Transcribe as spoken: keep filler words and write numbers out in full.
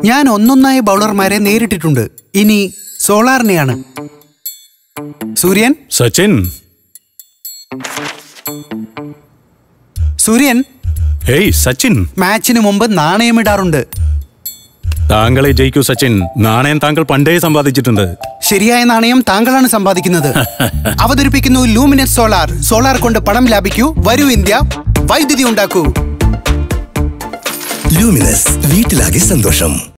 ഞാൻ ഒന്നൊന്നായ ബൗളർമാരെ നേരിട്ടിട്ടുണ്ട്. ഇനി സോളാറിനെയാണ്. സൂര്യൻ. സച്ചിൻ. സൂര്യൻ. ഹേയ് സച്ചിൻ. മാച്ചിന് മുമ്പ് നാണയമിടാറുണ്ട്. താങ്കളെ ജയിക്കൂ സച്ചിൻ. നാണയം താങ്കൾ പണ്ടേ സമ്പാദിച്ചിട്ടുണ്ട്. ശരിയായ നാണയം താങ്കളാണ് സമ്പാദിക്കുന്നത്. അവതരിപ്പിക്കുന്നു ലൂമിനസ് സോളാർ. സോളാർ കൊണ്ട് പണം ലാഭിക്കൂ. വരൂ ഇന്ത്യ, വൈദ്യുതി ഉണ്ടാക്കൂ. ലൂമിനസ്, വീട്ടിലാകെ സന്തോഷം.